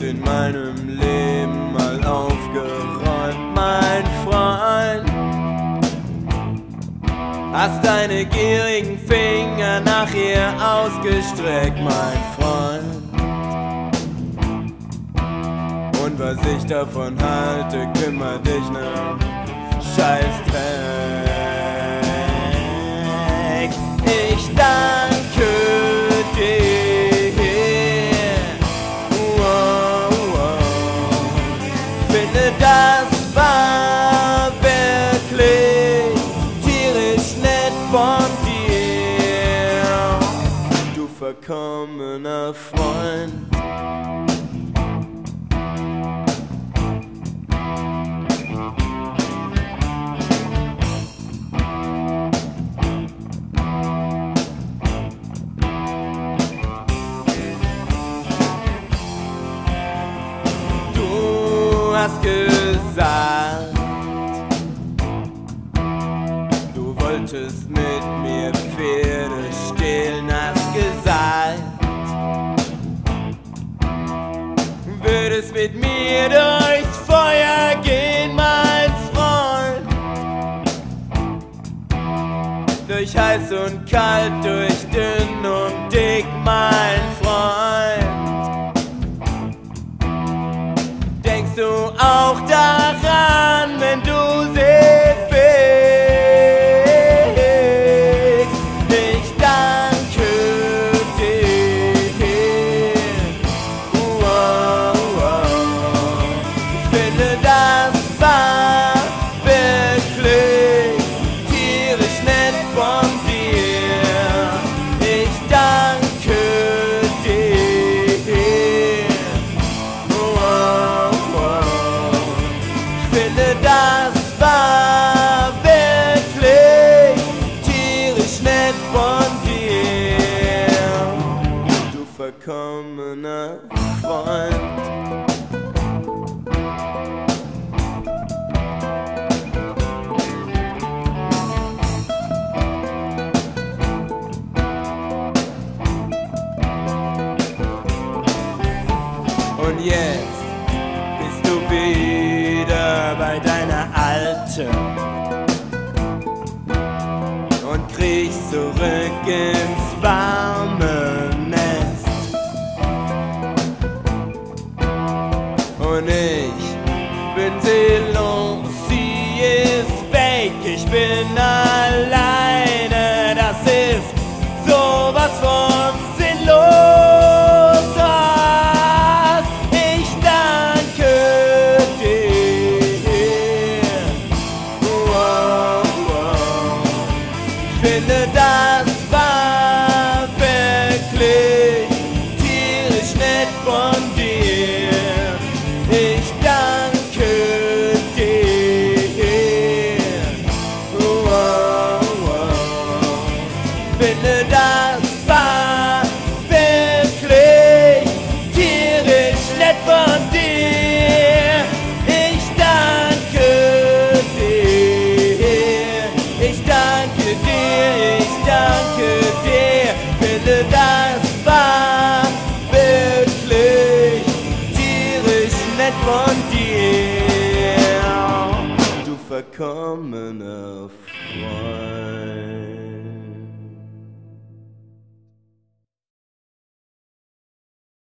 in meinem Leben mal aufgeräumt, mein Freund. Hast deine gierigen Finger nach ihr ausgestreckt, mein Freund. Und was ich davon halte, kümmert dich nen Scheißdreck. Ich danke dir, finde das war wirklich tierisch nett von dir, du verkommener Freund. Du hast gesagt, du wolltest mit mir Pferde stehlen, hast gesagt, würdest mit mir durchs Feuer gehen, mein Freund. Durch heiß und kalt, durch dünn und dick, mein Freund. Denkst du auch daran, wenn du sie fickst? Ich danke dir. Ich finde, das war wirklich tierisch nett von dir. Ich danke dir. Das war wirklich tierisch nett von dir, du verkommener Freund. Und jetzt bist du wieder bei deiner Alten und kriegst zurück ins warme Nest. Und ich bin seelenlos, sie ist weg, ich bin alleine, das ist sowas von sinnlos. Ich finde, das war wirklich tierisch nett von dir. Ich danke dir. Ich finde, das war wirklich tierisch nett von dir. Ich danke dir. Ich danke dir. Ich danke dir, finde, das war wirklich tierisch nett von dir, du verkommener Freund.